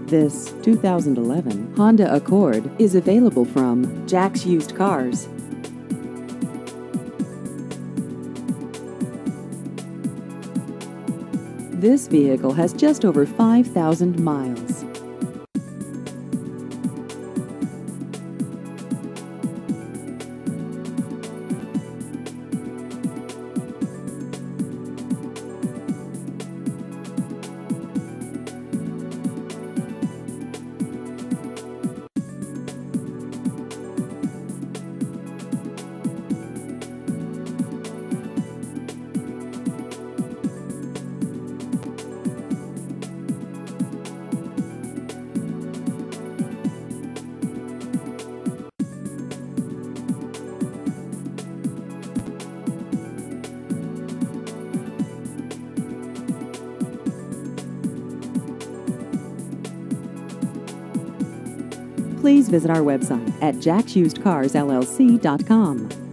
This 2011 Honda Accord is available from Jack's Used Cars. This vehicle has just over 5,000 miles. Please visit our website at jacksusedcarsllc.com.